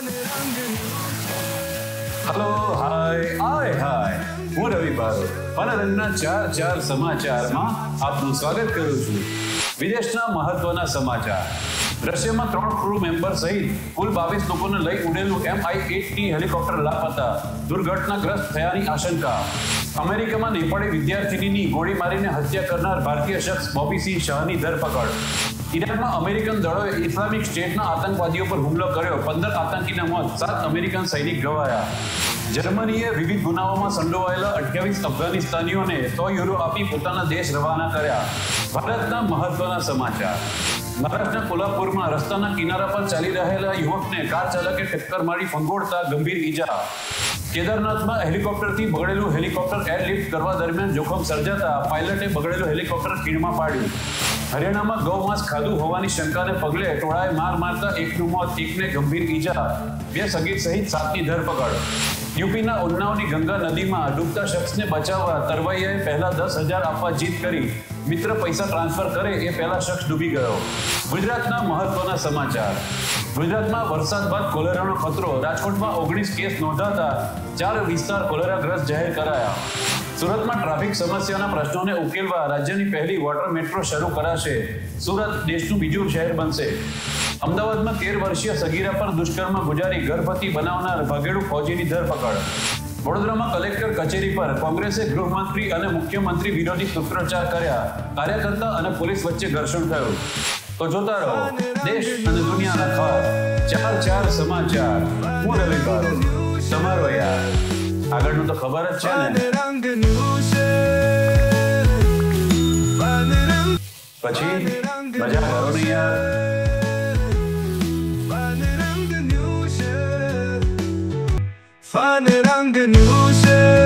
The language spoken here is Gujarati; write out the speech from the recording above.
हेलो हाय आय हाय હું રવિ બારોટ મનોરંજનના ચાર સમાચારમાં આપનું સ્વાગત કરું છું। વિદેશના મહત્વના સમાચાર। રશિયામાં 3 ક્રૂ મેમ્બર સહિત કુલ 22 લોકોને લઈ ઉડેલું MI-8T હેલિકોપ્ટર લાપતા, દુર્ઘટનાગ્રસ્ત થયાની આશંકા। અમેરિકામાં નેપાળી વિદ્યાર્થિનીની ગોળી મારીને હત્યા કરનાર ભારતીય શખ્સ બોબી સિંહ શાહની ધરપકડ। ઈરાકમાં અમેરિકન દળોએ ઇસ્લામિક સ્ટેટના આતંકવાદીઓ પર હુમલો કર્યો, 15 આતંકીના મોત, 7 અમેરિકન સૈનિક ઘવાયા। જર્મનીએ વિવિધ ગુનાઓમાં સંડોવાયેલા 28 અફઘાનિસ્તાનીઓને 100 યુરો આપી પોતાના દેશ રવાના કર્યા। ભારતના મહત્વના સમાચાર। મહારાષ્ટ્રના કોલ્હાપુરમાં રસ્તાના કિનારા પર ચાલી રહેલા યુવકને કાર ચાલકે ટક્કર મારી ફંગોળતા ગંભીર ઈજા। કેદારનાથમાં હેલિકોપ્ટરથી બગડેલું હેલિકોપ્ટર એરલિફ્ટ કરવા દરમિયાન જોખમ સર્જાતા પાયલટે બગડેલું હેલિકોપ્ટર ખીણમાં પાડ્યું। હરિયાણામાં ગૌમાંસ ખાધું હોવાની શંકાને પગલે ટોળાએ માર મારતા એકનું મોત, એકને ગંભીર ઈજા, 2 સગીર સહિત 7ની ધરપકડ। યુપીના ઉન્નાવની ગંગા નદીમાં ડૂબતા શખ્સને બચાવવા તરવૈયાએ પહેલા 10,000 આપવા જીત કરી। મિત્ર પૈસા ટ્રાન્સફર કરે એ પહેલા શખ્સ ડૂબી ગયો। ગુજરાતના મહત્વના સમાચાર। ગુજરાતમાં વરસાદ બાદ કોલેરાનો ખતરો। રાજકોટમાં 19 કેસ નોંધાતા 4 વિસ્તાર કોલેરાગ્રસ્ત જાહેર કરાયા। સુરતમાં ટ્રાફિક સમસ્યાના પ્રશ્નોને ઉકેલવા રાજ્યની પહેલી વોટર મેટ્રો શરૂ કરાશે। સુરત દેશનું બીજું શહેર બનશે। અમદાવાદમાં 13 વર્ષીય સગીરા પર દુષ્કર્મ ગુજારી ગર્ભવતી બનાવનાર ભાગેડુ ફૌજીની ધરપકડ। વડોદરામાં કલેક્ટર કચેરી પર કોંગ્રેસે ગૃહમંત્રી અને મુખ્યમંત્રી વિરોધી સૂત્રોચ્ચાર કર્યા। કાર્યકર્તા અને પોલીસ વચ્ચે ઘર્ષણ થયું। તો જોતા રહો દેશ અને દુનિયાના ખાસ ચાર સમાચાર। હું રવિ બારોટ, તમારો યાર। આગળનું તો ખબર જ છે ને। પછી મજા કરો ને યાર। Fun Rang News